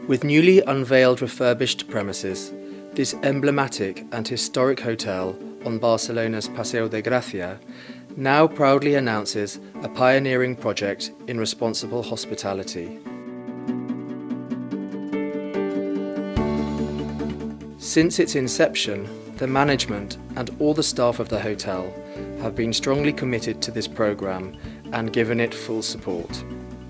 With newly unveiled refurbished premises, this emblematic and historic hotel on Barcelona's Paseo de Gracia now proudly announces a pioneering project in responsible hospitality. Since its inception, the management and all the staff of the hotel have been strongly committed to this programme and given it full support.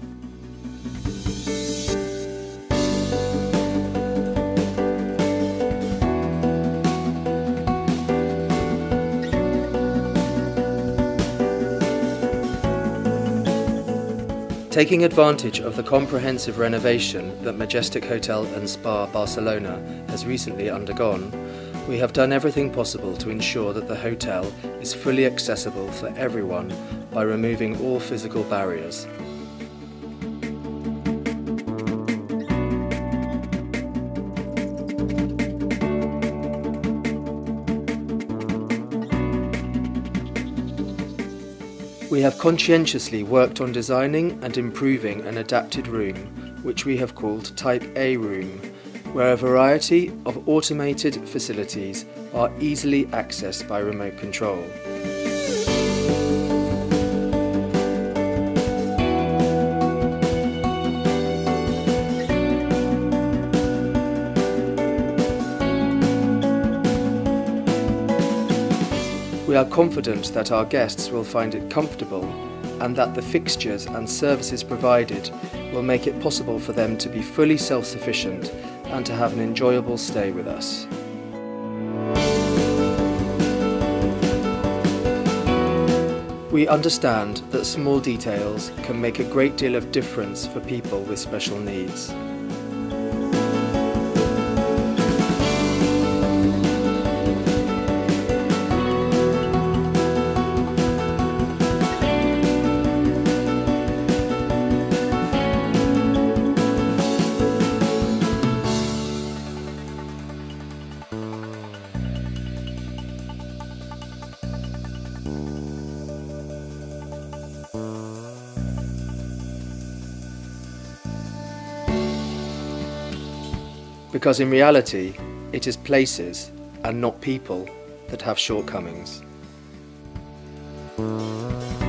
Taking advantage of the comprehensive renovation that Majestic Hotel and Spa Barcelona has recently undergone, we have done everything possible to ensure that the hotel is fully accessible for everyone by removing all physical barriers. We have conscientiously worked on designing and improving an adapted room, which we have called Type A Room, where a variety of automated facilities are easily accessed by remote control. We are confident that our guests will find it comfortable and that the fixtures and services provided will make it possible for them to be fully self-sufficient and to have an enjoyable stay with us. We understand that small details can make a great deal of difference for people with special needs. Because in reality, it is places and not people that have shortcomings.